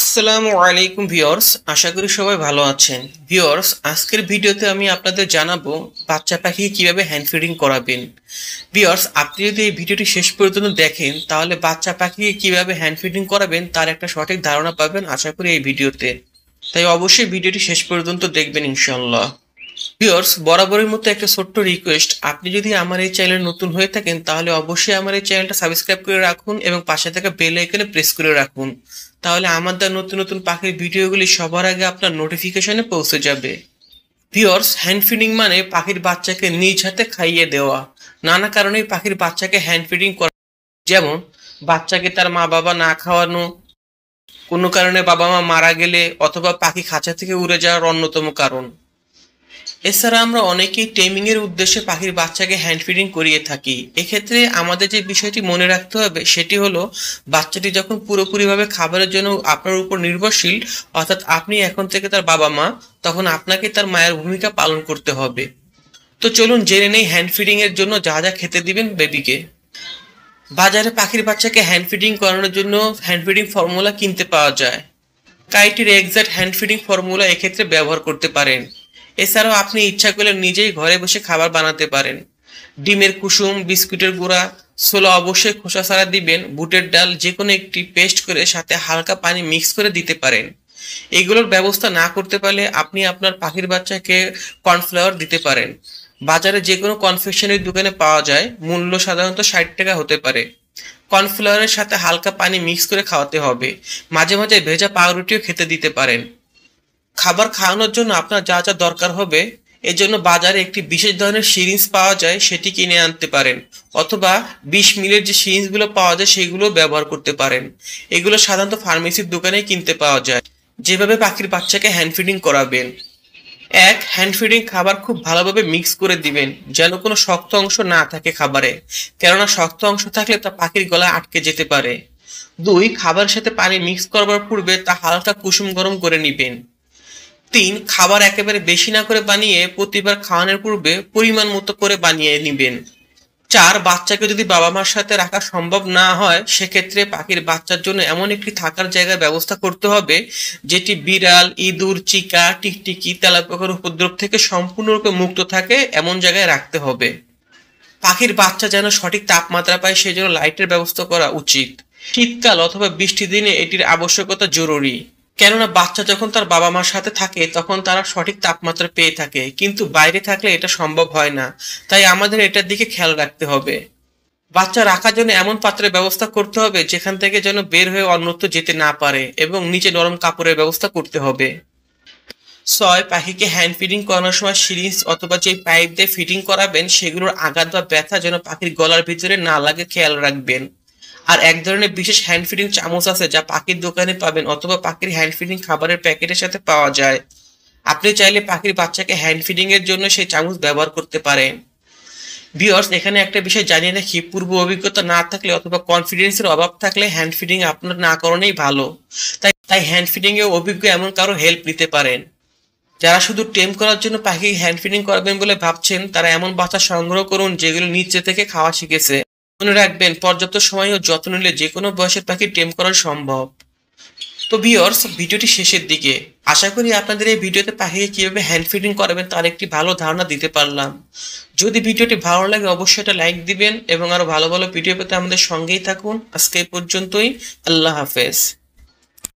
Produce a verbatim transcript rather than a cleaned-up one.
আসসালামু আলাইকুম ভিউয়ার্স, আশা করি সবাই ভালো আছেন। ভিউয়ার্স, আজকের ভিডিওতে আমি আপনাদের জানাবো বাচ্চা পাখিকে কিভাবে হ্যান্ড ফিডিং করাবেন। ভিউয়ার্স, আপনি যদি এই ভিডিওটি শেষ পর্যন্ত দেখেন তাহলে বাচ্চা পাখিকে কিভাবে হ্যান্ড ফিডিং করাবেন তার একটা সঠিক ধারণা পাবেন আশা করি এই ভিডিওতে। তাই অবশ্যই ভিডিওটি শেষ পর্যন্ত দেখবেন ইনশাআল্লাহ। ভিউয়ার্স, বরাবরের মতো একটা ছোট্ট রিকোয়েস্ট, আপনি যদি আমার এই চ্যানেলে নতুন হয়ে থাকেন তাহলে অবশ্যই আমার এই চ্যানেলটা সাবস্ক্রাইব করে রাখুন এবং পাশে থাকা বেল আইকনে প্রেস করে রাখুন। তাহলে আমাদের নতুন নতুন পাখির ভিডিওগুলি সবার আগে আপনার নোটিফিকেশনে পৌঁছে যাবে। ভিউয়ার্স, হ্যান্ড ফিডিং মানে পাখির বাচ্চাকে নিজ হাতে খাইয়ে দেওয়া। নানা কারণেই পাখির বাচ্চাকে হ্যান্ড ফিডিং করা, যেমন বাচ্চাকে তার মা বাবা না খাওয়ানো, কোনো কারণে বাবা মা মারা গেলে, অথবা পাখি খাঁচা থেকে উড়ে যাওয়ার অন্যতম কারণ। এছাড়া আমরা অনেকেই টেমিং এর উদ্দেশ্যে পাখির বাচ্চাকে হ্যান্ড ফিডিং করিয়ে থাকি। এক্ষেত্রে আমাদের যে বিষয়টি মনে রাখতে হবে সেটি হলো, বাচ্চাটি যখন পুরোপুরিভাবে খাবারের জন্য আপনার উপর নির্ভরশীল, অর্থাৎ আপনি এখন থেকে তার বাবা মা, তখন আপনাকে তার মায়ের ভূমিকা পালন করতে হবে। তো চলুন জেনে নেই হ্যান্ড ফিডিং এর জন্য যা যা খেতে দিবেন বেবিকে। বাজারে পাখির বাচ্চাকে হ্যান্ড ফিডিং করানোর জন্য হ্যান্ড ফিডিং ফর্মুলা কিনতে পাওয়া যায়। কাইটির এক্সাক্ট হ্যান্ড ফিডিং ফর্মুলা এক্ষেত্রে ব্যবহার করতে পারেন। এছাড়াও আপনি ইচ্ছা করলে নিজেই ঘরে বসে খাবার বানাতে পারেন। ডিমের কুসুম, বিস্কুটের গুঁড়া, ছোলা অবশ্যই খোসা ছাড়া দিবেন, বুটের ডাল যে কোনো একটি পেস্ট করে সাথে হালকা পানি মিক্স করে দিতে পারেন। এগুলোর ব্যবস্থা না করতে পারলে আপনি আপনার পাখির বাচ্চাকে কর্নফ্লাওয়ার দিতে পারেন। বাজারে যে কোনো কনফেকশনারি দোকানে পাওয়া যায়, মূল্য সাধারণত ষাট টাকা হতে পারে। কর্নফ্লাওয়ারের সাথে হালকা পানি মিক্স করে খাওয়াতে হবে। মাঝে মাঝে ভেজা পাউরুটিও খেতে দিতে পারেন। খাবার খাওয়ানোর জন্য আপনার যা যা দরকার হবে, এজন্য বাজারে একটি বিশেষ ধরনের সিরিঞ্জ পাওয়া যায়, সেটি কিনে আনতে পারেন, অথবা বিশ মিলির যে সিরিঞ্জগুলো পাওয়া যায় সেগুলো ব্যবহার করতে পারেন। এগুলো সাধারণত ফার্মেসির দোকানেই কিনতে পাওয়া যায়। যেভাবে পাখির বাচ্চাকে হ্যান্ড ফিডিং করাবেন: এক, হ্যান্ড ফিডিং খাবার খুব ভালোভাবে মিক্স করে দিবেন, যেন কোনো শক্ত অংশ না থাকে খাবারে, কেননা শক্ত অংশ থাকলে তা পাখির গলায় আটকে যেতে পারে। দুই, খাবারের সাথে পানি মিক্স করবার পূর্বে তা হালকা কুসুম গরম করে নিবেন। তিন, খাবার একেবারে বেশি না করে বানিয়ে প্রতিবার খাওয়ানোর পূর্বে পরিমাণ মতো করে বানিয়ে নিবেন। চার, বাচ্চাকে যদি বাবা মার সাথে রাখা সম্ভব না হয় সেক্ষেত্রে পাখির বাচ্চার জন্য এমন একটি থাকার জায়গার ব্যবস্থা করতে হবে যেটি বিড়াল, ইঁদুর, চিকা, টিকটিকি, তেলাপোকার উপদ্রব থেকে সম্পূর্ণরূপে মুক্ত থাকে, এমন জায়গায় রাখতে হবে। পাখির বাচ্চা যেন সঠিক তাপমাত্রা পায় সেজন্য লাইটের ব্যবস্থা করা উচিত। শীতকাল অথবা বৃষ্টির দিনে এটির আবশ্যকতা জরুরি, কেননা বাচ্চা যখন তার বাবা মার সাথে থাকে তখন তারা সঠিক তাপমাত্রা পেয়ে থাকে, কিন্তু বাইরে থাকলে এটা সম্ভব হয় না। তাই আমাদের এটার দিকে খেয়াল রাখতে হবে। বাচ্চা রাখার জন্য এমন পাত্রের ব্যবস্থা করতে হবে যেখান থেকে যেন বের হয়ে অন্যত্র যেতে না পারে, এবং নিচে নরম কাপড়ের ব্যবস্থা করতে হবে। ছয়, পাখিকে হ্যান্ড ফিডিং করানোর সময় সিরিঞ্জ অথবা যে পাইপ দিয়ে ফিডিং করাবেন সেগুলোর আঘাত বা ব্যথা যেন পাখির গলার ভিতরে না লাগে খেয়াল রাখবেন। আর এক ধরনের বিশেষ হ্যান্ড ফিডিং চামচ আছে যা পাখির দোকানে পাবেন, অথবা পাখির হ্যান্ড ফিডিং খাবারের প্যাকেটের সাথে পাওয়া যায়। আপনি চাইলে পাখির বাচ্চাকে হ্যান্ড ফিডিং এর জন্য সেই চামচ ব্যবহার করতে পারেন। ভিউয়ার্স, এখানে একটা বিষয় জানিয়ে রাখি, পূর্ব অভিজ্ঞতা না থাকলে অথবা কনফিডেন্সের অভাব থাকলে হ্যান্ড ফিডিং আপনার না করানোই ভালো। তাই তাই হ্যান্ড ফিডিং এ অভিজ্ঞ এমন কারো হেল্প নিতে পারেন। যারা শুধু টেম করার জন্য পাখি হ্যান্ড ফিডিং করাবেন বলে ভাবছেন, তারা এমন বাচ্চা সংগ্রহ করুন যেগুলো নিচে থেকে খাওয়া শিখেছে। মনে রাখবেন, পর্যাপ্ত সময় ও যত্ন নিলে যে কোনো বয়সের পাখি টেম করা সম্ভব। তো ভিউয়ার্স, ভিডিওটি শেষের দিকে। আশা করি আপনাদের এই ভিডিওতে পাখিকে কিভাবে হ্যান্ড ফিডিং করাবেন তার একটি ভালো ধারণা দিতে পারলাম। যদি ভিডিওটি ভালো লাগে অবশ্যই একটা লাইক দিবেন এবং আরো ভালো ভালো ভিডিও পেতে আমাদের সঙ্গেই থাকুন। আজকে এই পর্যন্তই। আল্লাহ হাফেজ।